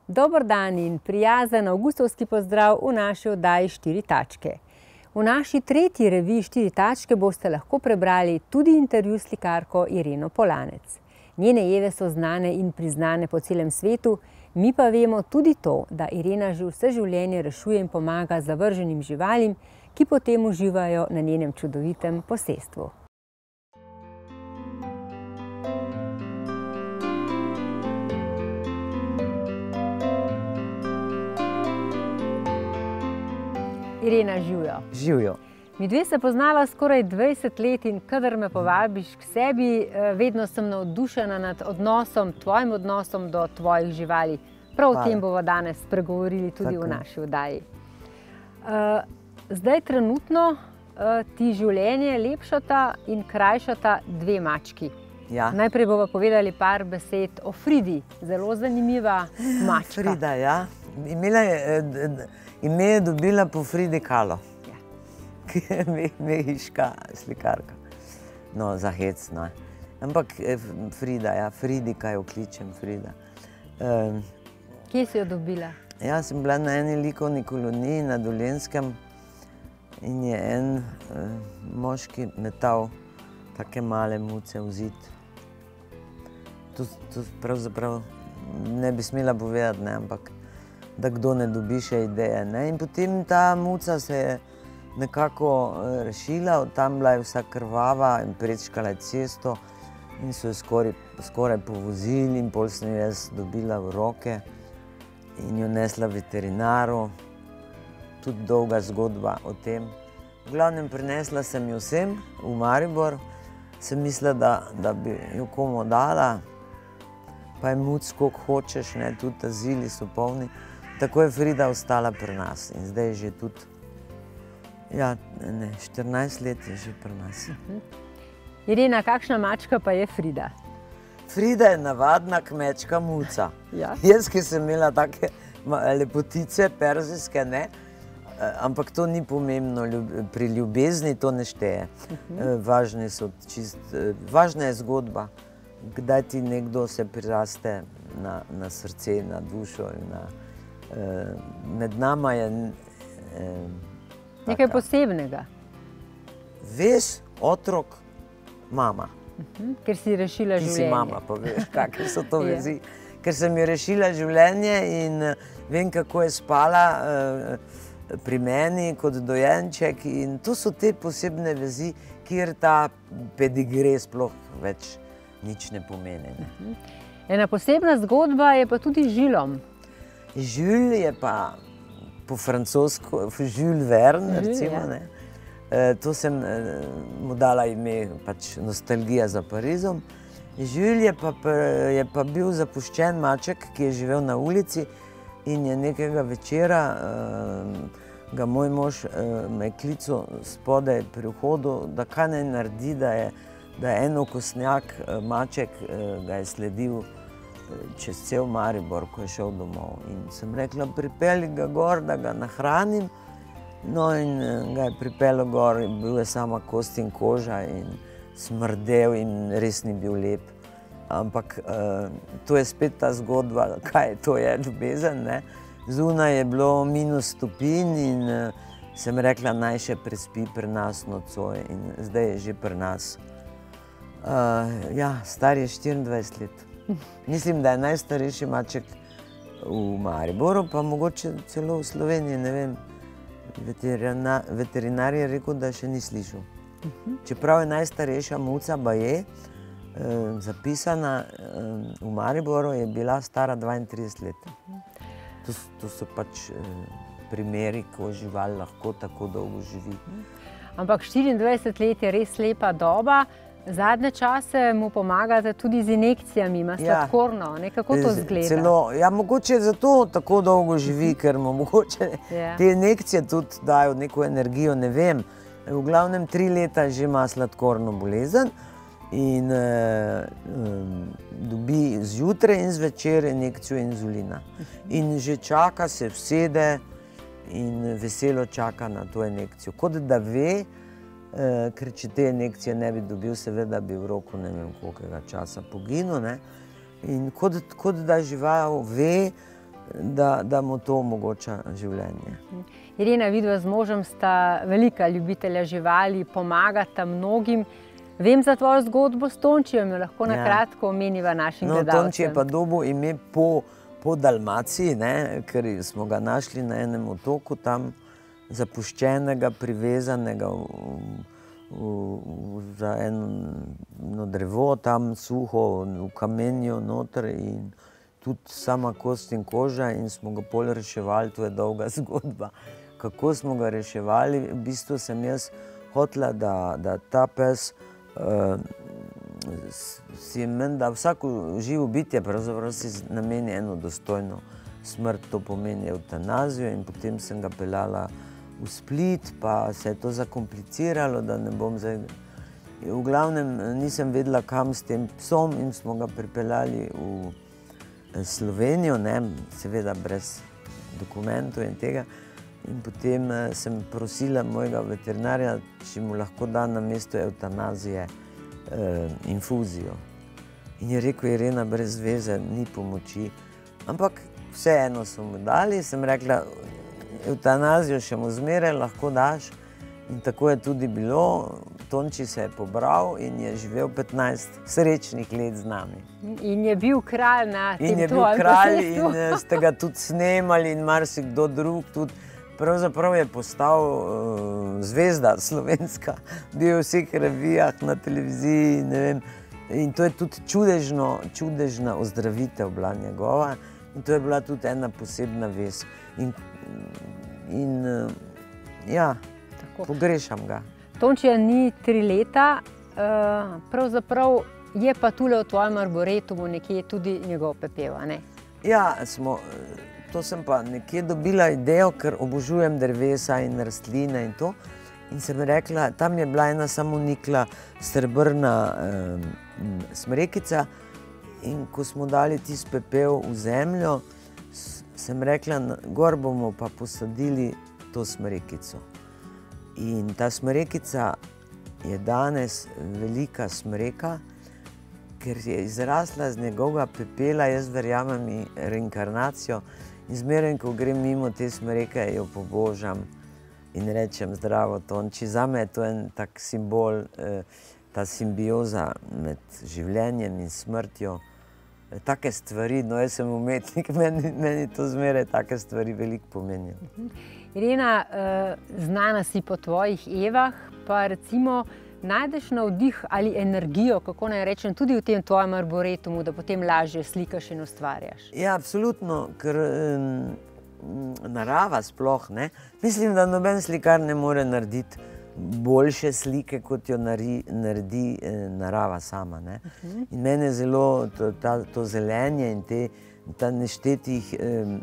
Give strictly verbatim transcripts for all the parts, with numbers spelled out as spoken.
Dober dan in prijazen avgustovski pozdrav v naši oddaji Štiri tačke. V naši tretji reviji Štiri tačke boste lahko prebrali tudi intervju s slikarko Ireno Polanec. Njene Eve so znane in priznane po celem svetu, mi pa vemo tudi to, da Irena že vse življenje rešuje in pomaga zavrženim živalim, ki potem uživajo na njenem čudovitem posestvu. Irena, živjo. Živjo. Midve se poznava skoraj dvajset let in kadar me povabiš k sebi, vedno sem navdušena nad odnosom, tvojim odnosom do tvojih živali. Prav o tem bomo danes spregovorili tudi v naši oddaji. Zdaj trenutno ti življenje lepšata in krajšata dve mački. Ja. Najprej bomo povedali par besed o Fridi, zelo zanimiva mačka. Frida, ja. Imela je, ime je dobila po Fridi Kahlo, Ja. ki je mehiška slikarka. No, za hec, no. Ampak Frida, ja, Fridika jo kličem, Frida. Um, Kje si jo dobila? Ja, sem bila na eni likovni koloniji na Dolenjskem in je en uh, moški metal take male muce v zid. To, to pravzaprav ne bi smela povedati, ne, ampak da kdo ne dobi še ideje, ne. In potem ta muca se je nekako rešila, od tam bila je vsa krvava in prečkala je cesto in so jo skoraj, skoraj povozili in pol sem jo jaz dobila v roke in jo nesla veterinaru. Tudi dolga zgodba o tem. V glavnem prinesla sem jo sem v Maribor, sem mislila, da, da bi jo komu dala, pa je muc, koliko hočeš, ne, tudi azili so polni. Tako je Frida ostala pri nas in zdaj je že tudi, ja, ne, štirinajst let je že pri nas. Irena, kakšna mačka pa je Frida? Frida je navadna kmečka muca. Ja. Jaz, ki sem imela take lepotice, perzijske, ne, ampak to ni pomembno, pri ljubezni to ne šteje. Važne so čist, važna je zgodba, kdaj ti nekdo se priraste na, na srce, na dušo in na, med nama je nekaj posebnega. Ves, otrok, mama. Ker si rešila življenje. Ti si mama, pa veš, kakve so to vezi. Ker sem jo rešila življenje in vem, kako je spala pri meni kot dojenček in to so te posebne vezi, kjer ta pedigre sploh več nič ne pomeni. Ena posebna zgodba je pa tudi z Žilom. Žil je pa po francosko, Jules Verne, recimo, ne. To sem mu dala ime, pač Nostalgija za Parizom. Jules je pa, je pa bil zapuščen maček, ki je živel na ulici in je nekega večera ga moj mož me je klical spodaj pri vhodu, da kaj naj naredi, da je, da je en okostnjak maček ga je sledil čez cel Maribor, ko je šel domov. In sem rekla, pripelji ga gor, da ga nahranim. No in ga je pripeljal gor, bil je sama kost in koža in smrdel in res ni bil lep. Ampak to je spet ta zgodba, kaj to je ljubezen, ne. Zunaj je bilo minus stopinj in sem rekla, naj še prespi pri nas nocoj in zdaj je že pri nas. Ja, star je štiriindvajset let. Mislim, da je najstarejši maček v Mariboru, pa mogoče celo v Sloveniji, ne vem. Veterinar je rekel, da še ni slišal. Čeprav je najstarejša muca baje, zapisana v Mariboru, je bila stara dvaintrideset let. To so pač primeri, ko žival lahko tako dolgo živi. Ampak štiriindvajset let je res lepa doba. Zadnje čase mu pomagate tudi z injekcijami, ima sladkorno, ne, kako to izgleda? Celo, ja, mogoče zato tako dolgo živi, ker mu mogoče te injekcije tudi dajo neko energijo, ne vem. V glavnem tri leta že ima sladkorno bolezen in dobi zjutraj in zvečer injekcijo inzulina. In že čaka, se vsede in veselo čaka na to injekcijo. Kot da ve, ker če te injekcije ne bi dobil, seveda bi v roku ne vem kolikega časa poginil, ne. In kot da žival ve, da, da mu to omogoča življenje. Irena, vidva z možem sta velika ljubitelja živali, pomagata mnogim. Vem za tvojo zgodbo s Tončijem, jo lahko na kratko omeniva našim gledalcem. No, Tonči je pa dobil ime po, po Dalmaciji, ne, ker smo ga našli na enem otoku tam zapuščenega, privezanega v, v, v, za eno drevo, tam suho, v kamenju noter in tudi sama kost in koža in smo ga pol reševali, to je dolga zgodba. Kako smo ga reševali, v bistvu sem jaz hotela, da, da ta pes uh, si menda, vsako živo bitje pravzaprav si nameni eno dostojno smrt, to pomeni evtanazijo in potem sem ga peljala v Split, pa se je to zakompliciralo, da ne bom zdaj... V glavnem nisem vedela, kam s tem psom in smo ga pripeljali v Slovenijo, ne, seveda brez dokumentov in tega. In potem sem prosila mojega veterinarja, če mu lahko da na mesto evtanazije eh, infuzijo. In je rekel, Irena, brez veze, ni pomoči. Ampak vseeno so mu dali, sem rekla, evtanazijo še mu zmeraj lahko daš. In tako je tudi bilo. Tonči se je pobral in je živel petnajst srečnih let z nami. In je bil kralj na tem tvojem posestvu. In je bil kralj in ste ga tudi snemali in marsikdo drug tudi. Pravzaprav je postal uh, zvezda slovenska, bil je v vseh revijah, na televiziji, ne vem. In to je tudi čudežno, čudežna ozdravitev bila njegova in to je bila tudi ena posebna vez. In, in uh, ja, tako. Pogrešam ga. Tončija ni tri leta, uh, pravzaprav je pa tule v tvojem arboretumu nekje tudi njegov pepel, a ne? Ja, smo... To sem pa nekje dobila idejo, ker obožujem drevesa in rastline in to. In sem rekla, tam je bila ena samonikla srebrna eh, smrekica in ko smo dali tisti pepel v zemljo, sem rekla, gor bomo pa posadili to smrekico. In ta smrekica je danes velika smreka, ker je izrasla z njegovega pepela, jaz verjamem in reinkarnacijo. In zmeraj, ko grem mimo te smreke, jo pobožam in rečem zdravo, Tonči. Zame je to en tak simbol, ta simbioza med življenjem in smrtjo. Take stvari, no jaz sem umetnik, meni, meni to zmeraj take stvari veliko pomenijo. Irena, znana si po tvojih Evah, pa recimo najdeš navdih ali energijo, kako naj rečem, tudi v tem tvojem arboretumu, da potem lažje slikaš in ustvarjaš? Ja, absolutno, ker um, narava sploh, ne. Mislim, da noben slikar ne more narediti boljše slike, kot jo nari, naredi eh, narava sama, ne. Uh-huh. In mene zelo to, ta, to zelenje in te, ta neštetih eh,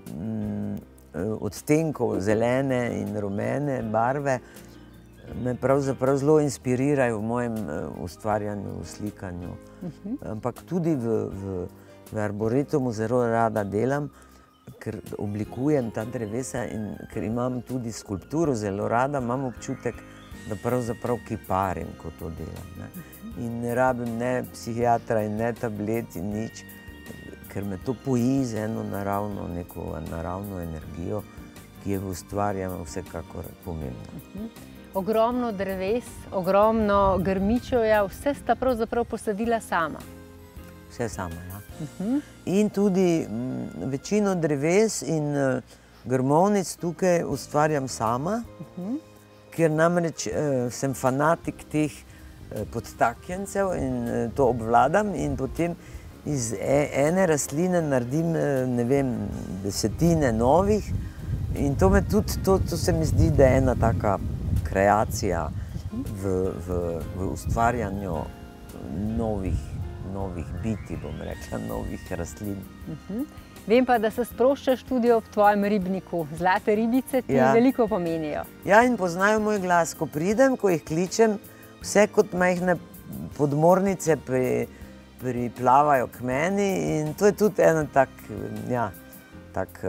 odtenkov zelene in rumene barve me pravzaprav zelo inspirirajo v mojem ustvarjanju, v slikanju. Uh-huh. Ampak tudi v, v, v arboretumu zelo rada delam, ker oblikujem ta drevesa in ker imam tudi skulpturo zelo rada, imam občutek, da pravzaprav kiparim, ko to delam. Ne? Uh-huh. In ne rabim ne psihiatra in ne tablet in nič, ker me to poji z eno naravno, neko naravno energijo, ki je v ustvarjanju vsekakor pomembna. Uh-huh. Ogromno dreves, ogromno grmičevja, vse sta pravzaprav posadila sama. Vse sama, ja. Uh-huh. In tudi m, večino dreves in uh, grmovnic tukaj ustvarjam sama, uh-huh. ker namreč uh, sem fanatik teh uh, podtaknjencev in uh, to obvladam in potem iz e ene rastline naredim, uh, ne vem, desetine novih in to me tudi, to, to se mi zdi, da je ena taka kreacija v, v, v ustvarjanju novih, novih biti, bom rekla, novih rastlin. Uh-huh. Vem pa, da se sproščaš tudi ob tvojem ribniku. Zlate ribice ti ja. veliko pomenijo. Ja, in poznajo moj glas. Ko pridem, ko jih kličem, vse kot majhne podmornice pri, priplavajo k meni in to je tudi en tak, ja, tak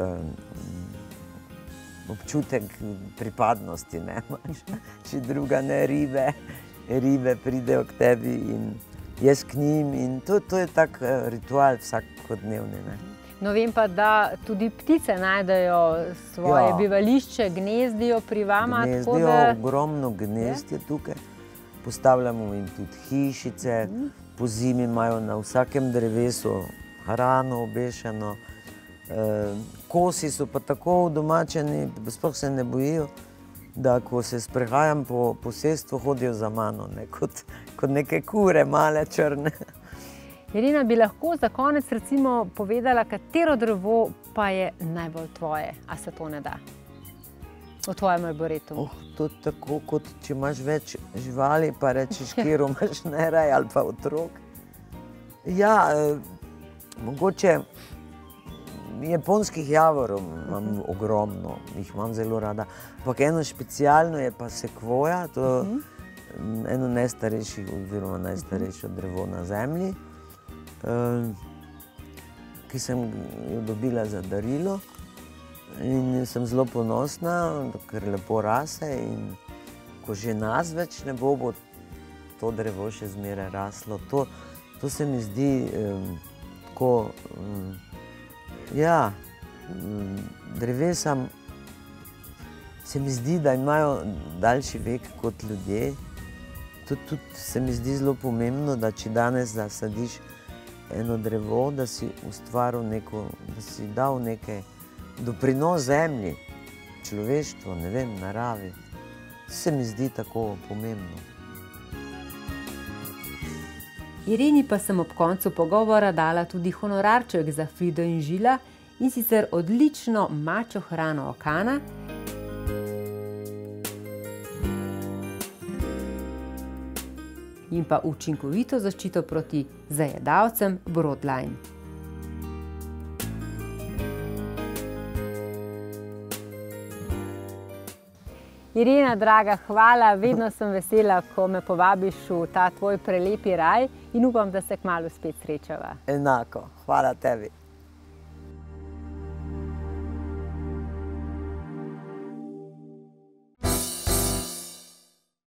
občutek pripadnosti, ne, če druga ne, ribe, ribe pridejo k tebi in jaz k njim in to, to je tak ritual vsakodnevni, ne. No, vem pa, da tudi ptice najdejo svoje Ja. bivališče, gnezdijo pri vama. tako Gnezdijo, da- ogromno gnezd je tukaj. Postavljamo jim tudi hišice, po zimi imajo na vsakem drevesu hrano obešeno. E, kosi so pa tako udomačeni, da sploh se ne bojijo, da ko se sprehajam po posestvu, hodijo za mano, ne, kot, kot neke kure, male, črne. Irena, bi lahko za konec recimo povedala, katero drevo pa je najbolj tvoje, a se to ne da? V tvojem arboretumu. Oh, to je tako, kot če imaš več živali, pa rečeš, kjero imaš najraje ali pa otrok. Ja, eh, mogoče japonskih javorov imam ogromno, jih imam zelo rada. Ampak eno specialno je pa sekvoja, to je eno najstarejših, oziroma najstarejše drevo na zemlji, eh, ki sem jo dobila za darilo. In sem zelo ponosna, ker lepo rase in ko že nas več ne bo, bo to drevo še zmeraj raslo. To, to se mi zdi um, tako, um, ja, um, drevesa se mi zdi, da imajo daljši vek kot ljudje. To tudi se mi zdi zelo pomembno, da če danes zasadiš eno drevo, da si ustvaril neko, da si dal nekaj doprinos zemlji, človeštvu, ne vem, naravi. To se mi zdi tako pomembno. Ireni pa sem ob koncu pogovora dala tudi honorarček za Frido in Žila, in sicer odlično mačjo hrano Okana, in pa učinkovito zaščito proti zajedavcem Broadline. Irena, draga, hvala, vedno sem vesela, ko me povabiš v ta tvoj prelepi raj in upam, da se kmalu spet srečava. Enako, hvala tebi.